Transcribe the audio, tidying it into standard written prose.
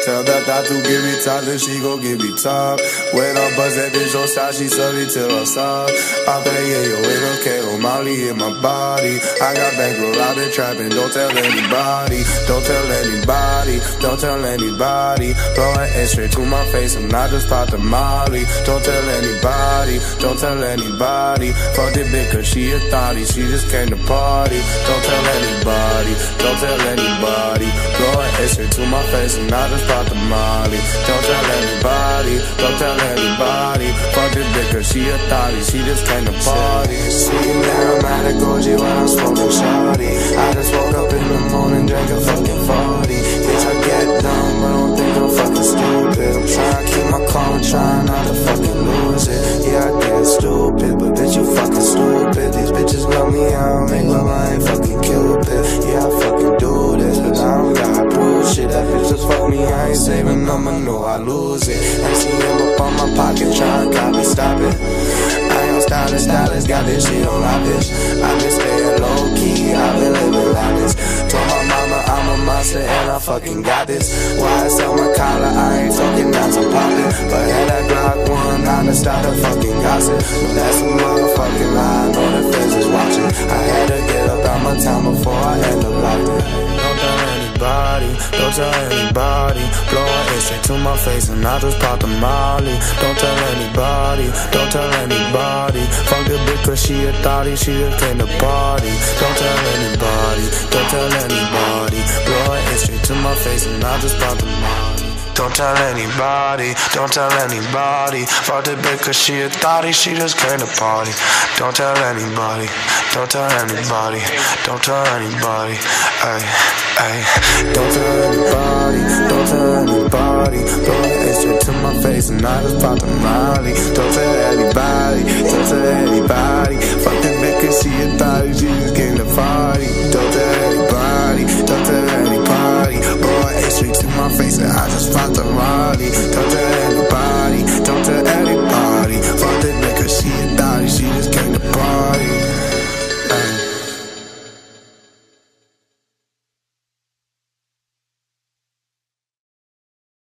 Tell that to give me top, then she gon' give me top. When I buzz that bitch on side, she suck it till I stop. I pay yo, MK on Molly in my body. I got bankroll, I've been trapping, don't tell anybody. Don't tell anybody, don't tell anybody. Blowing it straight to my face and I just popped a Molly. Don't tell anybody, don't tell anybody. Fuck this bitch cause she a thotty, she just came to party. Don't tell anybody, don't tell anybody. Blowing it straight to my face and I just popped a Molly. Don't tell anybody, don't tell anybody. Fuck this bitch cause she a thotty, she just came to party. See now I'm at a Goji when I'm smoking shawty. I just woke up in the morning, drank a fucking 40. Bitch, I get dumb, but I don't think I'm fucking stupid. I'm trying to keep my calm, trying not to fucking lose it. Yeah, I get stupid, but bitch, you fucking stupid. These bitches love me, I don't make love, I ain't fucking Cupid. Yeah, I fucking do this, but I don't gotta prove shit. That bitch just fuck me, I ain't saving them, I know I lose it. MCM up on my pocket, trying to copy, stop it. I ain't stylist, got this shit on lavish. I been staying low key, I been living lavish. Told my mama I'm a monster and I fucking got this. Why I sell my collar, I ain't talking not to pop it. But had that Glock 1, I done started fucking gossip. But that's a motherfucking lie, I know the feds is watching. I had to get up out my town before I end up locked in. Don't tell anybody, don't tell anybody. Blowing it straight to my face and I just popped a Molly. Don't tell anybody, don't tell anybody. Fuck the bitch cause she a thotty, she just came to party. Don't tell anybody, don't tell anybody. Blowing it straight to my face and I just popped a Molly. Don't tell anybody, don't tell anybody. Fuck the bitch cause she a thotty, she just came to party. Don't tell anybody, don't tell anybody. Don't tell anybody, ay, ay. Don't tell anybody, don't tell anybody. Blowing it straight to my face and I just popped a Molly. Don't tell anybody, don't tell anybody. Fuck the bitch cause she a thotty, she just came to party. Don't tell anybody, don't tell anybody. Blowing it straight to my face and I just popped a Molly.